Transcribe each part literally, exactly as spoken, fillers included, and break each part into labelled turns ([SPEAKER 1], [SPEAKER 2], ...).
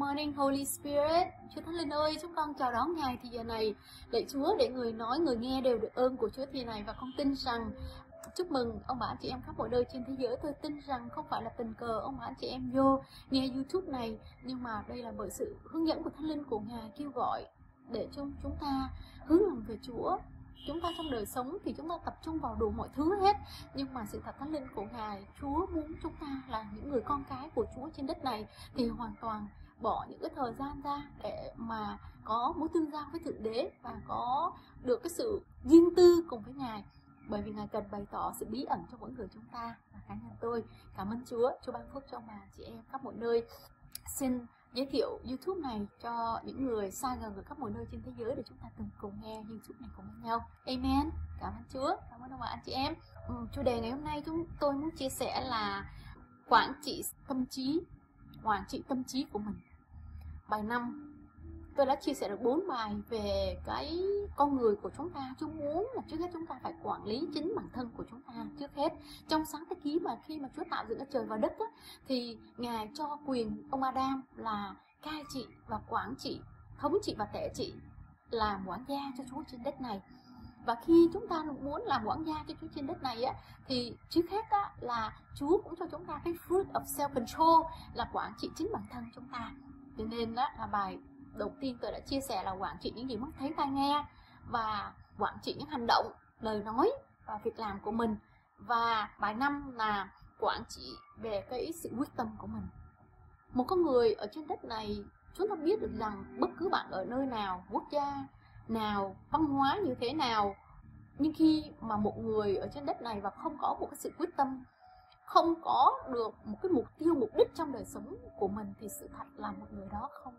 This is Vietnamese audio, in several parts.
[SPEAKER 1] Morning Holy Spirit. Chúa Thánh Linh ơi, chúng con chào đón Ngài thì giờ này. Lạy Chúa, để người nói người nghe đều được ơn của Chúa thì này. Và con tin rằng, chúc mừng ông bà anh chị em khắp mọi nơi trên thế giới. Tôi tin rằng không phải là tình cờ ông bà anh chị em vô nghe YouTube này, nhưng mà đây là bởi sự hướng dẫn của Thánh Linh của Ngài kêu gọi để cho chúng ta hướng lòng về Chúa. Chúng ta trong đời sống thì chúng ta tập trung vào đủ mọi thứ hết, nhưng mà sự thật Thánh Linh của Ngài, Chúa muốn chúng ta là những người con cái của Chúa trên đất này thì hoàn toàn bỏ những cái thời gian ra để mà có mối tương giao với Thượng Đế và có được cái sự riêng tư cùng với Ngài, bởi vì Ngài cần bày tỏ sự bí ẩn cho mỗi người chúng ta. Và cá nhân tôi cảm ơn Chúa, Chúa ban phước cho bà chị em khắp mọi nơi. Xin giới thiệu YouTube này cho những người xa gần ở khắp mọi nơi trên thế giới để chúng ta cùng cùng nghe YouTube này cùng với nhau. Amen. Cảm ơn Chúa, cảm ơn ông bà anh chị em. Ừ, chủ đề ngày hôm nay chúng tôi muốn chia sẻ là quản trị tâm trí, quản trị tâm trí của mình. Bài năm tôi đã chia sẻ được bốn bài về cái con người của chúng ta. Chúa muốn là trước hết chúng ta phải quản lý chính bản thân của chúng ta trước hết. Trong sáng thế ký mà khi mà Chúa tạo dựng cái trời và đất á, thì Ngài cho quyền ông Adam là cai trị và quản trị, thống trị và tể trị, làm quản gia cho Chúa trên đất này. Và khi chúng ta muốn làm quản gia cho Chúa trên đất này á, thì trước hết á, là Chúa cũng cho chúng ta cái fruit of self-control, là quản trị chính bản thân chúng ta. Cho nên đó là bài đầu tiên tôi đã chia sẻ là quản trị những gì mắt thấy tai nghe, và quản trị những hành động, lời nói và việc làm của mình. Và bài năm là quản trị về cái sự quyết tâm của mình. Một con người ở trên đất này, chúng ta biết được rằng bất cứ bạn ở nơi nào, quốc gia nào, văn hóa như thế nào, nhưng khi mà một người ở trên đất này và không có một cái sự quyết tâm, không có được một cái mục tiêu, mục đích trong đời sống của mình, thì sự thật là một người đó không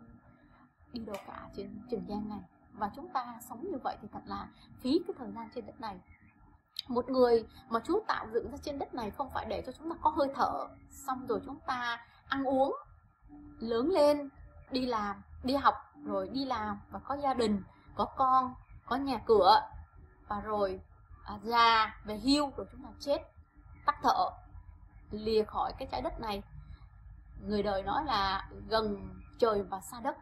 [SPEAKER 1] đi đâu cả trên trần gian này. Và chúng ta sống như vậy thì thật là phí cái thời gian trên đất này. Một người mà Chúa tạo dựng ra trên đất này không phải để cho chúng ta có hơi thở, xong rồi chúng ta ăn uống, lớn lên, đi làm, đi học, rồi đi làm và có gia đình, có con, có nhà cửa, và rồi à, già, về hưu, rồi chúng ta chết, tắt thở, lìa khỏi cái trái đất này. Người đời nói là gần trời và xa đất.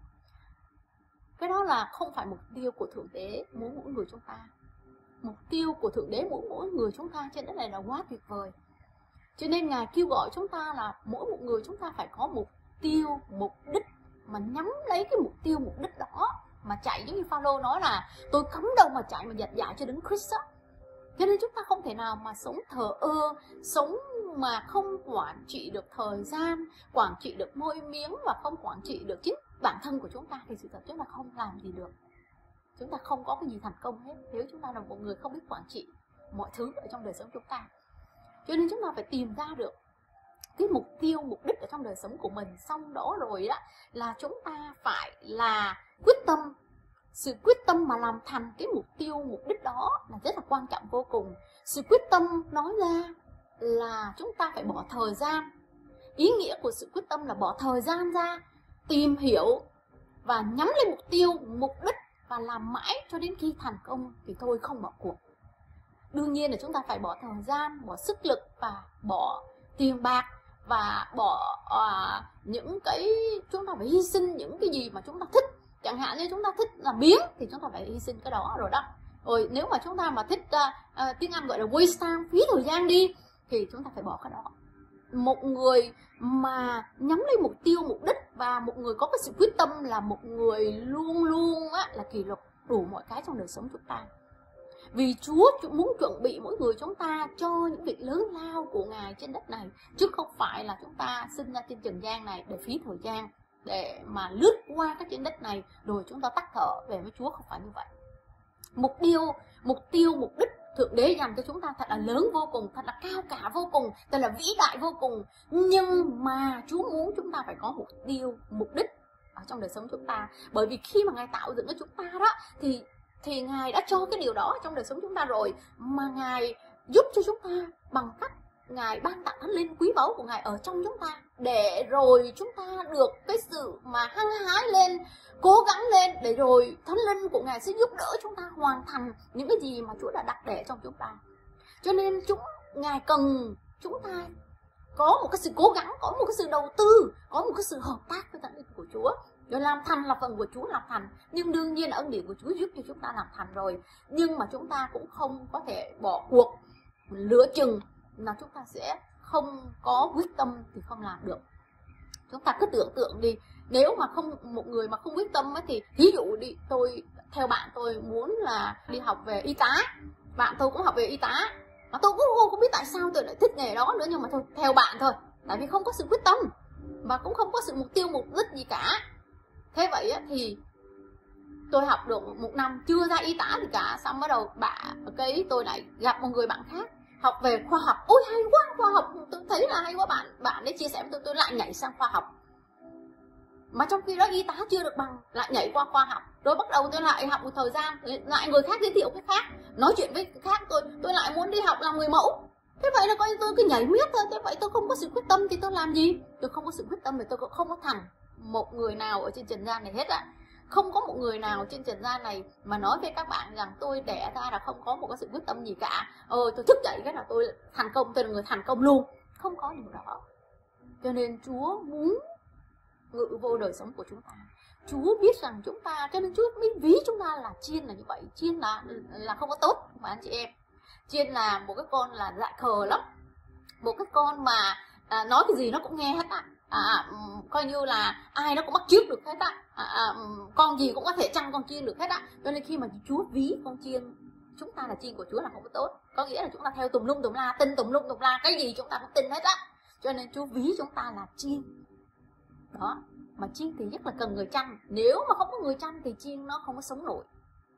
[SPEAKER 1] Cái đó là không phải mục tiêu của Thượng Đế muốn mỗi người chúng ta. Mục tiêu của Thượng Đế muốn mỗi người chúng ta trên đất này là quá tuyệt vời. Cho nên Ngài kêu gọi chúng ta là mỗi một người chúng ta phải có mục tiêu, mục đích, mà nhắm lấy cái mục tiêu, mục đích đó mà chạy. Giống như Phaolô nói là tôi cấm đầu mà chạy mà giật dại cho đến Christ á. Cho nên chúng ta không thể nào mà sống thờ ơ, sống mà không quản trị được thời gian, quản trị được môi miếng và không quản trị được chính bản thân của chúng ta, thì sự thật chúng ta không làm gì được. Chúng ta không có cái gì thành công hết nếu chúng ta là một người không biết quản trị mọi thứ ở trong đời sống chúng ta. Cho nên chúng ta phải tìm ra được cái mục tiêu, mục đích ở trong đời sống của mình. Xong đó rồi đó là chúng ta phải là quyết tâm. Sự quyết tâm mà làm thành cái mục tiêu, mục đích đó là rất là quan trọng vô cùng. Sự quyết tâm nói ra là chúng ta phải bỏ thời gian. Ý nghĩa của sự quyết tâm là bỏ thời gian ra, tìm hiểu và nhắm lên mục tiêu, mục đích, và làm mãi cho đến khi thành công thì thôi, không bỏ cuộc. Đương nhiên là chúng ta phải bỏ thời gian, bỏ sức lực và bỏ tiền bạc, và bỏ à, những cái, chúng ta phải hy sinh những cái gì mà chúng ta thích. Chẳng hạn như chúng ta thích làm biếng thì chúng ta phải hy sinh cái đó rồi đó. Rồi nếu mà chúng ta mà thích uh, uh, tiếng Anh gọi là waste time, phí thời gian đi, thì chúng ta phải bỏ cái đó. Một người mà nhắm lấy mục tiêu, mục đích, và một người có cái sự quyết tâm là một người luôn luôn á, là kỷ luật đủ mọi cái trong đời sống chúng ta. Vì Chúa muốn chuẩn bị mỗi người chúng ta cho những việc lớn lao của Ngài trên đất này, chứ không phải là chúng ta sinh ra trên trần gian này để phí thời gian, để mà lướt qua cái trên đất này rồi chúng ta tắt thở về với Chúa. Không phải như vậy. Mục tiêu, mục tiêu, mục đích Thượng Đế dành cho chúng ta thật là lớn vô cùng, thật là cao cả vô cùng, thật là vĩ đại vô cùng. Nhưng mà Chúa muốn chúng ta phải có mục tiêu, mục đích ở trong đời sống chúng ta. Bởi vì khi mà Ngài tạo dựng cho chúng ta đó, thì thì Ngài đã cho cái điều đó trong đời sống chúng ta rồi. Mà Ngài giúp cho chúng ta bằng cách Ngài ban tặng Thánh Linh quý báu của Ngài ở trong chúng ta, để rồi chúng ta được cái sự mà hăng hái lên, cố gắng lên, để rồi Thánh Linh của Ngài sẽ giúp đỡ chúng ta hoàn thành những cái gì mà Chúa đã đặt để trong chúng ta. Cho nên chúng Ngài cần chúng ta có một cái sự cố gắng, có một cái sự đầu tư, có một cái sự hợp tác với thánh linh của Chúa. Rồi làm thành là phần của Chúa làm thành. Nhưng đương nhiên là ân điển của Chúa giúp cho chúng ta làm thành rồi. Nhưng mà chúng ta cũng không có thể bỏ cuộc, lựa chừng là chúng ta sẽ không có quyết tâm thì không làm được. Chúng ta cứ tưởng tượng đi, nếu mà không một người mà không quyết tâm ấy, thì ví dụ đi, tôi theo bạn tôi muốn là đi học về y tá, bạn tôi cũng học về y tá, mà tôi cũng không biết tại sao tôi lại thích nghề đó nữa, nhưng mà thôi theo bạn thôi, tại vì không có sự quyết tâm và cũng không có sự mục tiêu mục đích gì cả. Thế vậy á, thì tôi học được một năm chưa ra y tá gì cả, xong bắt đầu bạn cái tôi lại gặp một người bạn khác học về khoa học. Ôi hay quá, khoa học tôi thấy là hay quá, bạn bạn ấy chia sẻ với tôi, tôi lại nhảy sang khoa học. Mà trong khi đó y tá chưa được bằng, lại nhảy qua khoa học. Rồi bắt đầu tôi lại học một thời gian, lại người khác giới thiệu cái khác, nói chuyện với cái khác, tôi tôi lại muốn đi học làm người mẫu. Thế vậy là coi như tôi cứ nhảy miết thôi. Thế vậy tôi không có sự quyết tâm thì tôi làm gì? Tôi không có sự quyết tâm thì tôi cũng không có thành một người nào ở trên trần gian này hết ạ. Không có một người nào trên trần gian này mà nói với các bạn rằng tôi đẻ ra là không có một cái sự quyết tâm gì cả. Ờ tôi thức dậy cái là tôi thành công, tôi là người thành công luôn. Không có điều đó. Cho nên Chúa muốn ngự vô đời sống của chúng ta. Chúa biết rằng chúng ta, cho nên Chúa mới ví chúng ta là chiên là như vậy. Chiên là là không có tốt mà anh chị em. Chiên là một cái con là dại khờ lắm, một cái con mà à, nói cái gì nó cũng nghe hết á. À, coi như là ai nó cũng bắt chước được hết á. À, à, con gì cũng có thể chăn con chiên được hết á. Cho nên khi mà Chúa ví con chiên, chúng ta là chiên của Chúa là không có tốt, có nghĩa là chúng ta theo tùm lum tùm la, tin tùm lum tùm la, cái gì chúng ta cũng tin hết á. Cho nên Chúa ví chúng ta là chiên đó. Mà chiên thì rất là cần người chăn. Nếu mà không có người chăn thì chiên nó không có sống nổi.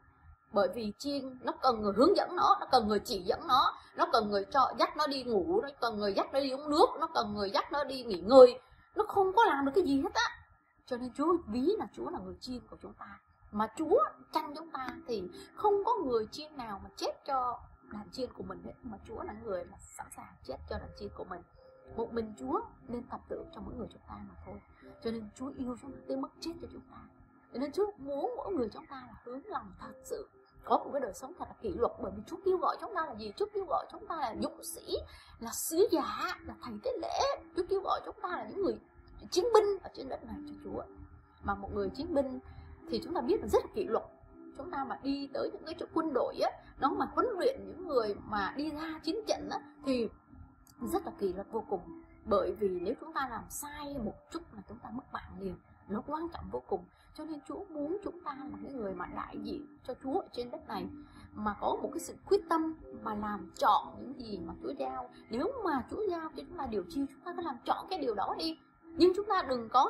[SPEAKER 1] Bởi vì chiên nó cần người hướng dẫn nó, nó cần người chỉ dẫn nó, nó cần người cho dắt nó đi ngủ, nó cần người dắt nó đi uống nước, nó cần người dắt nó đi nghỉ ngơi. Nó không có làm được cái gì hết á. Cho nên Chúa ví là Chúa là người chiên của chúng ta. Mà Chúa chăn chúng ta thì không có người chiên nào mà chết cho đàn chiên của mình hết. Mà Chúa là người là sẵn sàng chết cho đàn chiên của mình. Một mình Chúa nên tập tự cho mỗi người chúng ta mà thôi. Cho nên Chúa yêu chúng ta tới mức chết cho chúng ta. Cho nên Chúa muốn mỗi người chúng ta là hướng lòng thật sự có một cái đời sống thật là kỷ luật. Bởi vì Chúa kêu gọi chúng ta là gì? Chúa kêu gọi chúng ta là dũng sĩ, là sứ giả, là thầy tế lễ. Chúa kêu gọi chúng ta là những người chiến binh ở trên đất này cho Chúa. Mà một người chiến binh thì chúng ta biết là rất là kỷ luật. Chúng ta mà đi tới những cái chỗ quân đội á, nó mà huấn luyện những người mà đi ra chiến trận á, thì rất là kỷ luật vô cùng. Bởi vì nếu chúng ta làm sai một chút là chúng ta mất mạng liền. Nó quan trọng vô cùng. Cho nên Chúa muốn chúng ta là những người mà đại diện cho Chúa ở trên đất này, mà có một cái sự quyết tâm mà làm chọn những gì mà Chúa giao. Nếu mà Chúa giao cho chúng ta điều chi, chúng ta cứ làm chọn cái điều đó đi. Nhưng chúng ta đừng có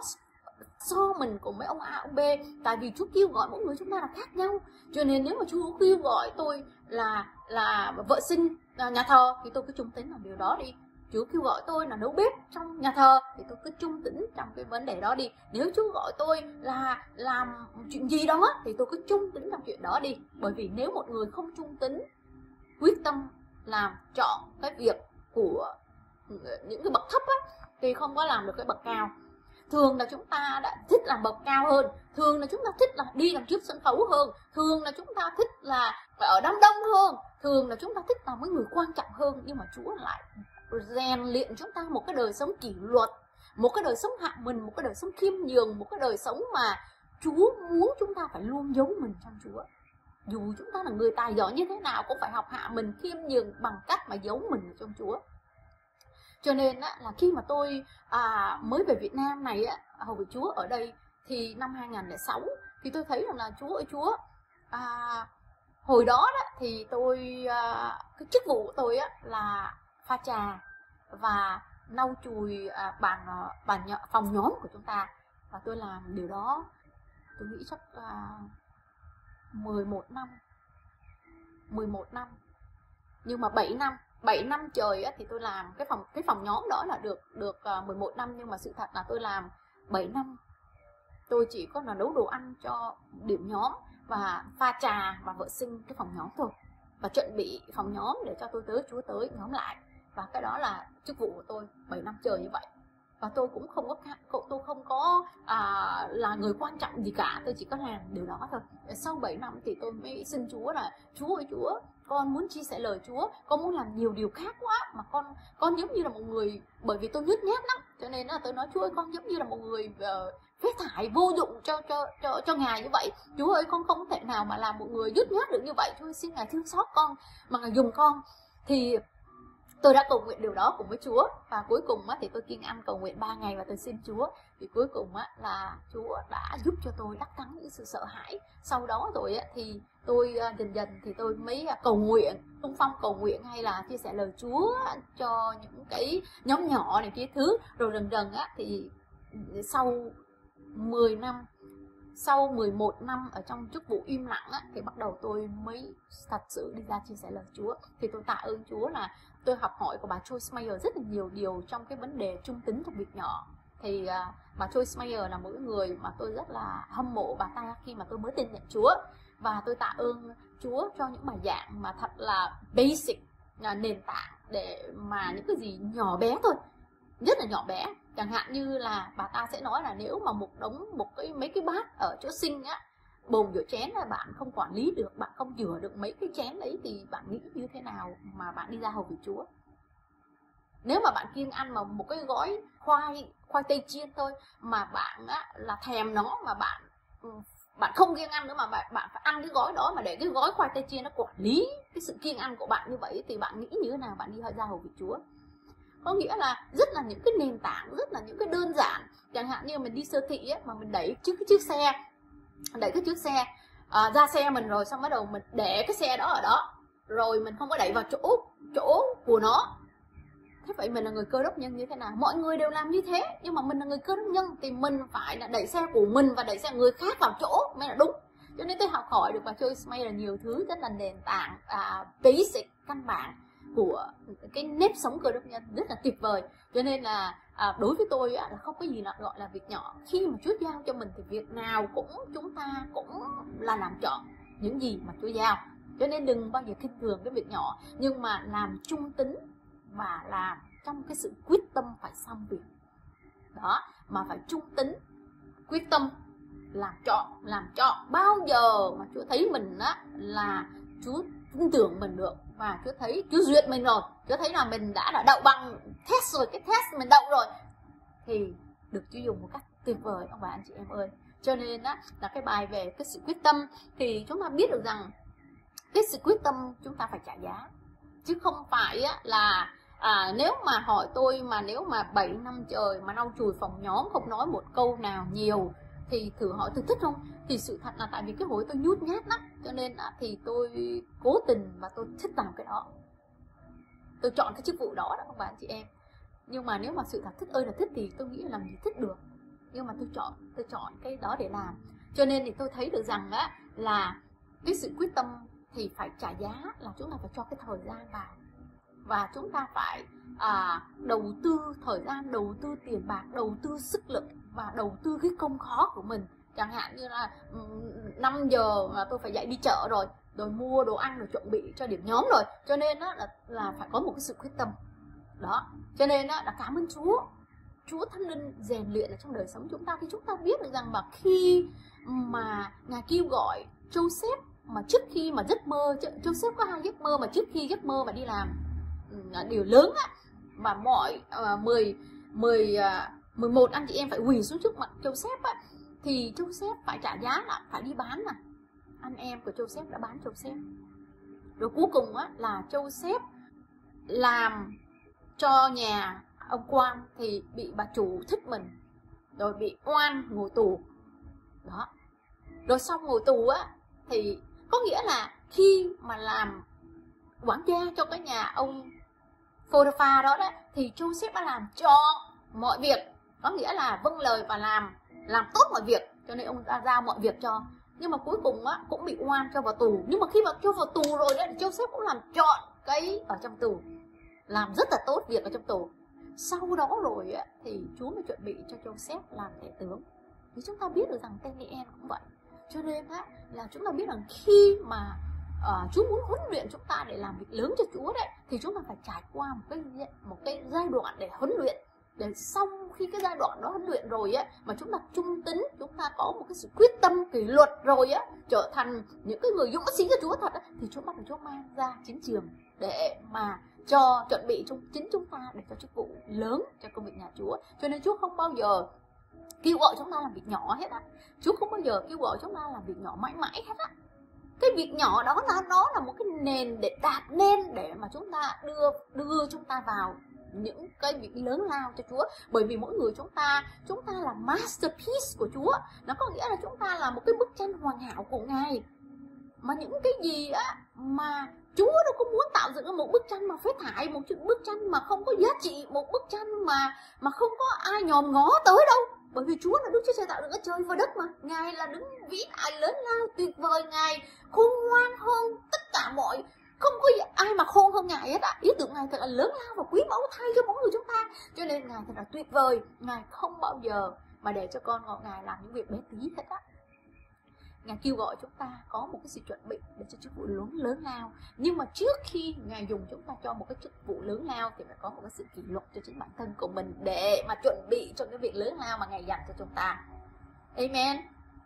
[SPEAKER 1] so mình cùng với ông A, ông B. Tại vì Chúa kêu gọi mỗi người chúng ta là khác nhau. Cho nên nếu mà Chúa kêu gọi tôi là là vợ sinh nhà thờ thì tôi cứ trung tín làm điều đó đi. Chúa kêu gọi tôi là nấu bếp trong nhà thờ thì tôi cứ trung tín trong cái vấn đề đó đi. Nếu Chúa gọi tôi là làm chuyện gì đó thì tôi cứ trung tín trong chuyện đó đi. Bởi vì nếu một người không trung tín, quyết tâm làm chọn cái việc của những cái bậc thấp á, thì không có làm được cái bậc cao. Thường là chúng ta đã thích làm bậc cao hơn, thường là chúng ta thích là đi làm trước sân khấu hơn, thường là chúng ta thích là ở đám đông hơn, thường là chúng ta thích làm với người quan trọng hơn. Nhưng mà Chúa lại rèn luyện chúng ta một cái đời sống kỷ luật, một cái đời sống hạ mình, một cái đời sống khiêm nhường, một cái đời sống mà Chúa muốn chúng ta phải luôn giấu mình trong Chúa. Dù chúng ta là người tài giỏi như thế nào cũng phải học hạ mình, khiêm nhường bằng cách mà giấu mình trong Chúa. Cho nên á, là khi mà tôi à, mới về Việt Nam này á, hầu với Chúa ở đây thì năm hai không không sáu thì tôi thấy rằng là Chúa ơi Chúa, à, hồi đó, đó thì tôi à, cái chức vụ của tôi á, là pha trà và lau chùi à, bàn bàn phòng nhóm của chúng ta, và tôi làm điều đó tôi nghĩ chắc à, mười một năm. Nhưng mà bảy năm bảy năm trời á, thì tôi làm cái phòng cái phòng nhóm đó là được được uh, mười một năm, nhưng mà sự thật là tôi làm bảy năm. Tôi chỉ có là nấu đồ ăn cho điểm nhóm và pha trà và vệ sinh cái phòng nhóm thôi, và chuẩn bị phòng nhóm để cho tôi tới Chúa tới nhóm lại. Và cái đó là chức vụ của tôi bảy năm trời như vậy. Và tôi cũng không có tôi không có à, là người quan trọng gì cả, tôi chỉ có làm điều đó thôi. Sau bảy năm thì tôi mới xin Chúa là Chúa ơi Chúa, con muốn chia sẻ lời Chúa, con muốn làm nhiều điều khác quá, mà con con giống như là một người, bởi vì tôi nhút nhát lắm, cho nên là tôi nói Chúa ơi, con giống như là một người uh, phế thải vô dụng cho cho cho cho Ngài như vậy. Chúa ơi, con không thể nào mà làm một người nhút nhát được như vậy. Chúa ơi, xin Ngài thương xót con mà Ngài dùng con. Thì tôi đã cầu nguyện điều đó cùng với Chúa, và cuối cùng á, thì tôi kiêng ăn cầu nguyện ba ngày và tôi xin Chúa, thì cuối cùng á, là Chúa đã giúp cho tôi đắc thắng những sự sợ hãi. Sau đó rồi á, thì tôi dần dần thì tôi mới cầu nguyện, xung phong cầu nguyện hay là chia sẻ lời Chúa cho những cái nhóm nhỏ này kia thứ, rồi dần dần á, thì sau mười năm, sau mười một năm ở trong chức vụ im lặng á, thì bắt đầu tôi mới thật sự đi ra chia sẻ lời Chúa. Thì tôi tạ ơn Chúa là tôi học hỏi của bà Joyce Meyer rất là nhiều điều trong cái vấn đề trung tín trong việc nhỏ. Thì uh, bà Joyce Meyer là một người mà tôi rất là hâm mộ bà ta khi mà tôi mới tin nhận Chúa. Và tôi tạ ơn Chúa cho những bài giảng mà thật là basic, là nền tảng để mà những cái gì nhỏ bé thôi, rất là nhỏ bé. Chẳng hạn như là bà ta sẽ nói là nếu mà một đống một cái mấy cái bát ở chỗ sinh á, bồn rửa chén là bạn không quản lý được, bạn không rửa được mấy cái chén đấy, thì bạn nghĩ như thế nào mà bạn đi ra hầu việc Chúa? Nếu mà bạn kiêng ăn mà một cái gói khoai khoai tây chiên thôi mà bạn á, là thèm nó, mà bạn bạn không kiêng ăn nữa mà bạn bạn phải ăn cái gói đó, mà để cái gói khoai tây chiên nó quản lý cái sự kiêng ăn của bạn như vậy, thì bạn nghĩ như thế nào bạn đi ra hầu việc Chúa? Có nghĩa là rất là những cái nền tảng, rất là những cái đơn giản. Chẳng hạn như mình đi siêu thị ấy, mà mình đẩy trước cái chiếc xe, đẩy cái chiếc xe à, ra xe mình, rồi xong bắt đầu mình để cái xe đó ở đó, rồi mình không có đẩy vào chỗ chỗ của nó. Thế vậy mình là người cơ đốc nhân như thế nào? Mọi người đều làm như thế, nhưng mà mình là người cơ đốc nhân thì mình phải là đẩy xe của mình và đẩy xe người khác vào chỗ mới là đúng. Cho nên tôi học hỏi được bà Joyce Meyer là nhiều thứ rất là nền tảng, à, basic, căn bản của cái nếp sống cơ đốc nhân rất là tuyệt vời. Cho nên là à, đối với tôi á, là không có gì là gọi là việc nhỏ. Khi mà Chúa giao cho mình thì việc nào cũng chúng ta cũng là làm trọn những gì mà Chúa giao. Cho nên đừng bao giờ khinh thường cái việc nhỏ, nhưng mà làm trung tín và làm trong cái sự quyết tâm phải xong việc đó, mà phải trung tín, quyết tâm làm trọn, làm trọn. Bao giờ mà Chúa thấy mình á, là Chúa tin tưởng mình được, và Chúa thấy, Chúa duyệt mình rồi, Chúa thấy là mình đã đã đậu bằng test rồi, cái test mình đậu rồi, thì được Chúa dùng một cách tuyệt vời ông bà anh chị em ơi. Cho nên á, là cái bài về cái sự quyết tâm, thì chúng ta biết được rằng cái sự quyết tâm chúng ta phải trả giá, chứ không phải á, là à, nếu mà hỏi tôi mà nếu mà bảy năm trời mà lau chùi phòng nhóm không nói một câu nào nhiều, thì thử hỏi tôi thích không? Thì sự thật là tại vì cái hồi tôi nhút nhát lắm, cho nên là thì tôi cố tình và tôi thích làm cái đó, tôi chọn cái chức vụ đó đó các bạn chị em. Nhưng mà nếu mà sự thật thích ơi là thích thì tôi nghĩ là làm gì thích được, nhưng mà tôi chọn tôi chọn cái đó để làm. Cho nên thì tôi thấy được rằng á, là cái sự quyết tâm thì phải trả giá, là chúng ta phải cho cái thời gian vào, và chúng ta phải à, đầu tư thời gian, đầu tư tiền bạc, đầu tư sức lực và đầu tư cái công khó của mình. Chẳng hạn như là năm giờ là tôi phải dậy đi chợ rồi, rồi mua đồ ăn, rồi chuẩn bị cho điểm nhóm rồi. Cho nên đó là, là phải có một cái sự quyết tâm đó. Cho nên đó là cảm ơn Chúa, Chúa Thánh Linh rèn luyện ở trong đời sống chúng ta. Thì chúng ta biết được rằng mà khi mà Ngài kêu gọi Joseph, mà trước khi mà giấc mơ, Joseph có hai giấc mơ, mà trước khi giấc mơ mà đi làm điều lớn á, mà mọi uh, mười, mười, uh, mười một anh chị em phải quỳ xuống trước mặt Joseph á, thì Joseph phải trả giá, là phải đi bán mà. Anh em của Joseph đã bán Joseph. Rồi cuối cùng á, là Joseph làm cho nhà ông quan thì bị bà chủ thích mình, rồi bị oan ngồi tù đó. Rồi xong ngồi tù á, thì có nghĩa là khi mà làm quản gia cho cái nhà ông Potiphar đó đó, thì Joseph đã làm cho mọi việc, có nghĩa là vâng lời và làm làm tốt mọi việc, cho nên ông đã giao mọi việc cho. Nhưng mà cuối cùng á, cũng bị oan cho vào tù. Nhưng mà khi mà cho vào tù rồi đó, Joseph cũng làm trọn cái ở trong tù, làm rất là tốt việc ở trong tù. Sau đó rồi á, thì Chúa mới chuẩn bị cho Joseph làm tể tướng. Thì chúng ta biết được rằng Daniel cũng vậy. Cho nên á, là chúng ta biết rằng khi mà uh, Chúa muốn huấn luyện chúng ta để làm việc lớn cho Chúa đấy, thì chúng ta phải trải qua một cái một cái giai đoạn để huấn luyện, để xong khi cái giai đoạn đó huấn luyện rồi á, mà chúng ta trung tín, chúng ta có một cái sự quyết tâm kỷ luật rồi á, trở thành những cái người dũng sĩ của Chúa thật á, thì Chúa bắt đầu Chúa mang ra chiến trường để mà cho chuẩn bị chúng chính chúng ta để cho chức vụ lớn cho công việc nhà Chúa. Cho nên Chúa không bao giờ kêu gọi chúng ta làm việc nhỏ hết á. Chúa không bao giờ kêu gọi chúng ta làm việc nhỏ mãi mãi hết á. Cái việc nhỏ đó là nó là một cái nền để đạp lên để mà chúng ta đưa đưa chúng ta vào những cái việc lớn lao cho Chúa. Bởi vì mỗi người chúng ta chúng ta là masterpiece của Chúa. Nó có nghĩa là chúng ta là một cái bức tranh hoàn hảo của Ngài. Mà những cái gì á mà Chúa đâu có muốn tạo dựng một bức tranh mà phế thải, một bức tranh mà không có giá trị, một bức tranh mà mà không có ai nhòm ngó tới đâu. Bởi vì Chúa là Đức Chúa Trời tạo dựng cái trời và đất mà. Ngài là đứng vĩ đại lớn lao tuyệt vời, Ngài khôn ngoan hơn tất cả mọi, không có ai mà khôn hơn Ngài hết ạ. Ý tưởng Ngài thật là lớn lao và quý báu thay cho mỗi người chúng ta. Cho nên Ngài thật là tuyệt vời. Ngài không bao giờ mà để cho con ngọ Ngài làm những việc bé tí hết á. Ngài kêu gọi chúng ta có một cái sự chuẩn bị để cho chức vụ lớn lớn lao. Nhưng mà trước khi Ngài dùng chúng ta cho một cái chức vụ lớn lao thì phải có một cái sự kỷ luật cho chính bản thân của mình để mà chuẩn bị cho cái việc lớn lao mà Ngài dành cho chúng ta. Amen.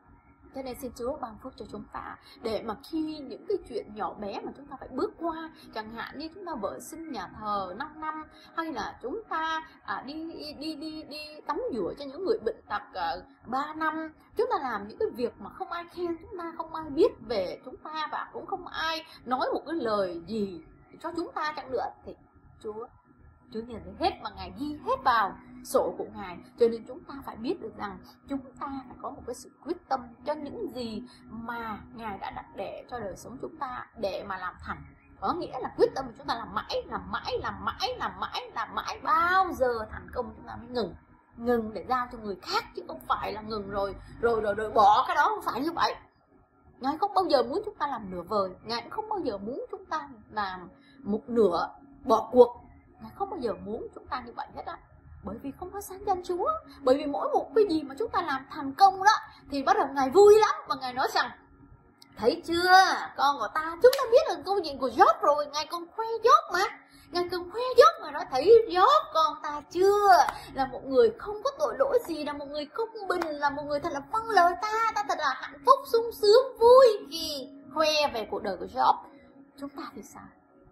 [SPEAKER 1] Cho nên xin Chúa ban phước cho chúng ta để mà khi những cái chuyện nhỏ bé mà chúng ta phải bước qua, chẳng hạn như chúng ta vệ sinh nhà thờ năm năm, hay là chúng ta à, đi, đi đi đi tắm rửa cho những người bệnh tật uh, ba năm, chúng ta làm những cái việc mà không ai khen chúng ta, không ai biết về chúng ta và cũng không ai nói một cái lời gì cho chúng ta chẳng nữa, thì Chúa Chúa nhìn thấy hết và Ngài ghi hết vào sổ của Ngài. Cho nên chúng ta phải biết được rằng chúng ta phải có một cái sự quyết tâm cho những gì mà Ngài đã đặt để cho đời sống chúng ta để mà làm thành. Có nghĩa là quyết tâm của chúng ta làm mãi, làm mãi, làm mãi, làm mãi, làm mãi, bao giờ thành công chúng ta mới ngừng. Ngừng để giao cho người khác, chứ không phải là ngừng rồi rồi rồi, rồi bỏ cái đó, không phải như vậy. Ngài không bao giờ muốn chúng ta làm nửa vời. Ngài không bao giờ muốn chúng ta làm một nửa bỏ cuộc. Ngài không bao giờ muốn chúng ta như vậy hết á. Bởi vì không có sáng danh Chúa. Bởi vì mỗi một cái gì mà chúng ta làm thành công đó thì bắt đầu Ngài vui lắm. Và Ngài nói rằng thấy chưa, con của ta, chúng ta biết là câu chuyện của Job rồi. Ngài còn khoe Job mà. Ngài còn khoe Job mà nói thấy Job con ta chưa, là một người không có tội lỗi gì, là một người công bình, là một người thật là vâng lời ta. Ta thật là hạnh phúc, sung sướng, vui khi khoe về cuộc đời của Job. Chúng ta thì sao?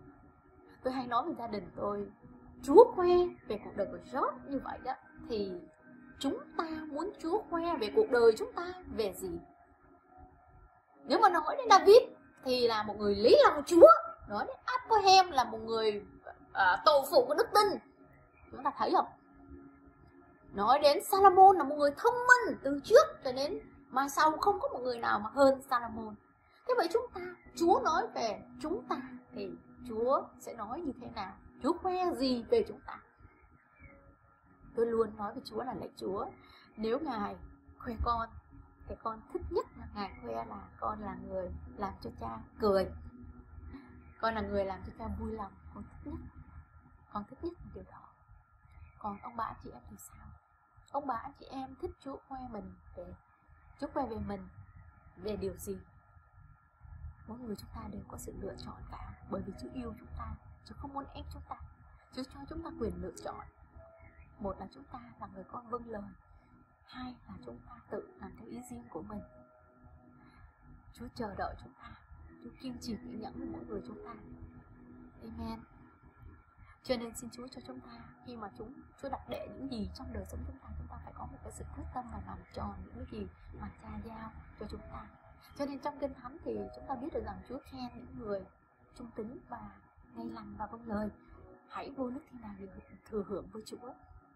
[SPEAKER 1] Tôi hay nói với gia đình tôi, Chúa khoe về cuộc đời của Job như vậy đó, thì chúng ta muốn Chúa khoe về cuộc đời chúng ta về gì? Nếu mà nói đến David thì là một người lý lòng Chúa, nói đến Abraham là một người à, tổ phụ của đức tin, chúng ta thấy không? Nói đến Salomon là một người thông minh từ trước cho đến mai sau, không có một người nào mà hơn Salomon. Thế vậy chúng ta, Chúa nói về chúng ta thì Chúa sẽ nói như thế nào? Chúa khoe gì về chúng ta? Tôi luôn nói với Chúa là lạy Chúa, nếu Ngài khoe con thì con thích nhất là Ngài khoe là con là người làm cho cha cười, con là người làm cho cha vui lòng. Con thích nhất, con thích nhất điều đó. Còn ông bà anh chị em thì sao? Ông bà anh chị em thích Chúa khoe mình về Chúa khoe về mình về điều gì? Mỗi người chúng ta đều có sự lựa chọn cả. Bởi vì Chúa yêu chúng ta, Chúa không muốn ép chúng ta, Chúa cho chúng ta quyền lựa chọn. Một là chúng ta là người con vâng lời, hai là chúng ta tự làm theo ý riêng của mình. Chúa chờ đợi chúng ta, Chúa kiên trì kiên nhẫn với mỗi người chúng ta. Amen. Cho nên xin Chúa cho chúng ta, khi mà chúng Chúa đặt để những gì trong đời sống chúng ta, chúng ta phải có một cái sự quyết tâm và làm tròn những cái gì mà Cha giao cho chúng ta. Cho nên trong Kinh Thánh thì chúng ta biết được rằng Chúa khen những người trung tín và ngay lành và vâng lời. Hãy vô nước thiên đàng thừa hưởng với Chúa.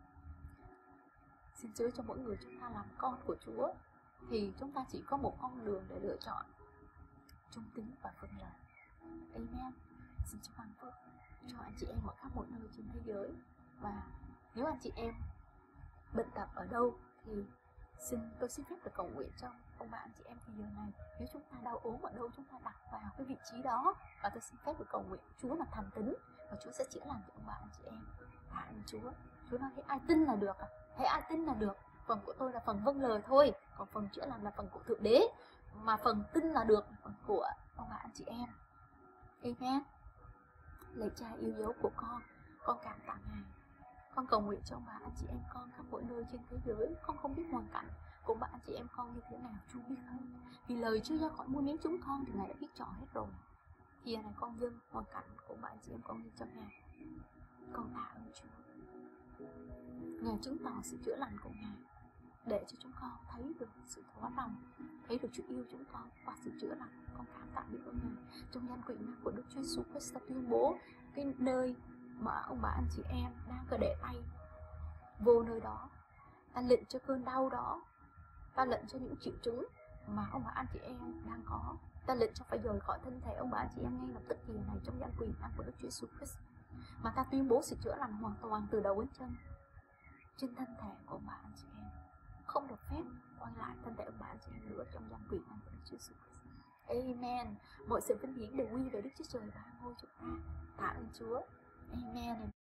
[SPEAKER 1] Xin Chúa cho mỗi người chúng ta làm con của Chúa thì chúng ta chỉ có một con đường để lựa chọn: trung tín và vâng lời. Amen. Xin Chúa ban phước cho anh chị em ở khắp mọi nơi trên thế giới. Và nếu anh chị em bệnh tật ở đâu thì xin tôi xin phép được cầu nguyện cho ông bà anh chị em thì giờ này. Nếu chúng ta đau ốm ở đâu, chúng ta đặt vào cái vị trí đó, và tôi xin phép được cầu nguyện Chúa là thành tín và Chúa sẽ chữa lành cho ông bà anh chị em. Tạ ơn Chúa. Chúa nói thấy ai tin là được à? Thấy ai tin là được. Phần của tôi là phần vâng lời thôi, còn phần chữa lành là phần của Thượng Đế, mà phần tin là được là phần của ông bà anh chị em. Amen. Lạy Cha yêu dấu của con, con cảm tạ Ngài Con cầu nguyện cho ông bà anh chị em con khắp mọi nơi trên thế giới. Con không biết hoàn cảnh của bà anh chị em con như thế nào, Chúa biết hết. Vì lời Chúa ra khỏi muôn miếng chúng con thì Ngài đã biết chọn hết rồi. Thì giờ này con dâng hoàn cảnh của bà anh chị em con đi cho Ngài. Con tạ ơn Chúa. Ngài chứng tỏ sự chữa lành của Ngài, để cho chúng con thấy được sự thỏa lòng, thấy được Chúa yêu chúng con qua sự chữa lành. Con cảm tạ biết ơn Ngài. Trong danh quyền năng của Đức Chúa Jesus Christ, ta tuyên bố cái nơi mà ông bà anh chị em đang có để tay vô nơi đó, ta lệnh cho cơn đau đó, ta lệnh cho những triệu chứng mà ông bà anh chị em đang có, ta lệnh cho phải rời khỏi thân thể ông bà anh chị em ngay lập tức giờ này trong danh quyền năng của Đức Chúa Jesus Christ. Mà ta tuyên bố sự chữa lành hoàn toàn từ đầu đến chân trên thân thể của ông bà anh chị em, không được phép quay lại thân thể ông bà anh chị em nữa trong danh quyền năng của Đức Chúa Jesus Christ. Amen. Mọi sự vinh hiển đều quy về Đức Chúa Trời và ngôi chúng ta. Tạ ơn Chúa. Amen.